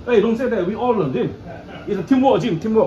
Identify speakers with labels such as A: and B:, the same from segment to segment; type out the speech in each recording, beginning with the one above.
A: Hey, don't say that. We all in the gym. It's a teamwork gym, teamwork.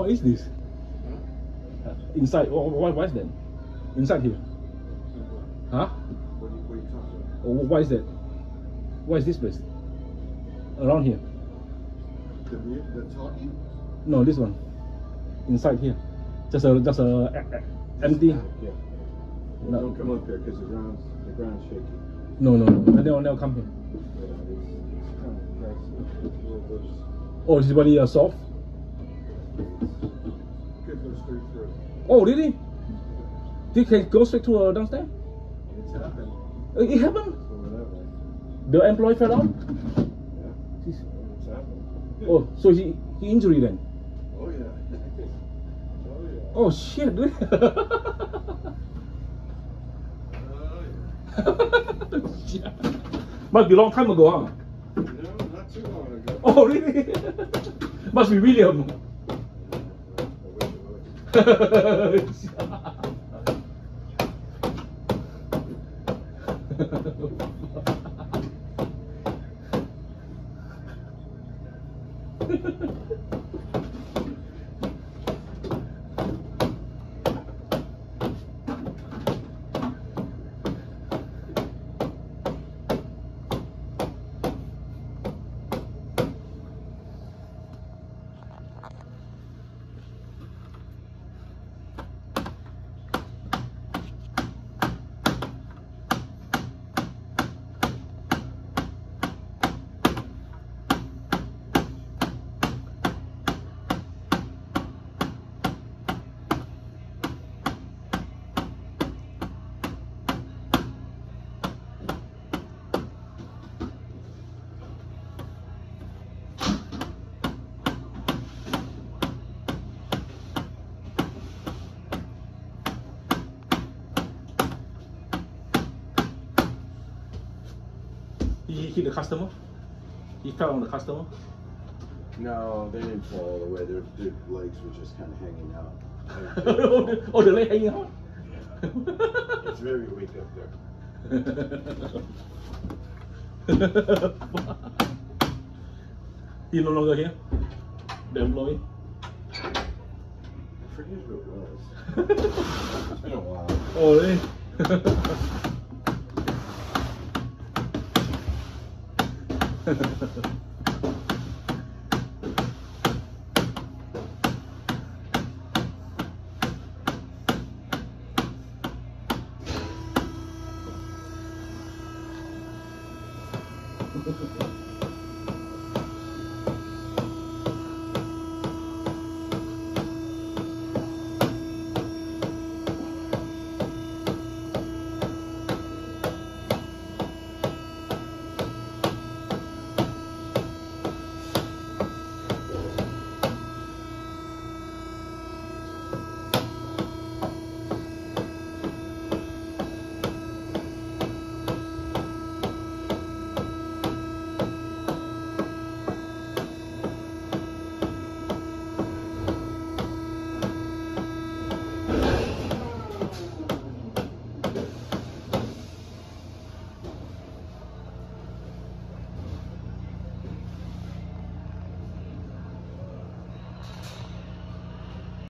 A: What is this? Inside, what is that? Inside here? Huh?
B: What are you talking about?
A: Oh, what is that? What is this place? Around here?
B: The talking?
A: No, this one. Inside here. Just a empty.
B: Yeah.
A: No.
B: Don't come up there because the ground's shaky.
A: No. I never come here.
B: Yeah, it's kind of pricey. It's a little bit.
A: Oh, this body soft?
B: Could go straight through.
A: Oh, really? You can go straight to downstairs?
B: It's happened.
A: It happened?
B: So whatever.
A: The employee fell out?
B: Yeah. It's happened.
A: Oh, so he injured then?
B: Oh yeah. Oh yeah.
A: Oh shit, dude. Must be a long time ago, huh?
B: No, not too long ago.
A: Oh, really? Must be William. He hit the customer? He fell on the customer?
B: No, they didn't fall all the way. Their legs were just kind of hanging out.
A: Oh, the leg hanging out?
B: It's very weak up there.
A: He no longer here? The employee?
B: I forget who it was. It's been a while.
A: Oh, really?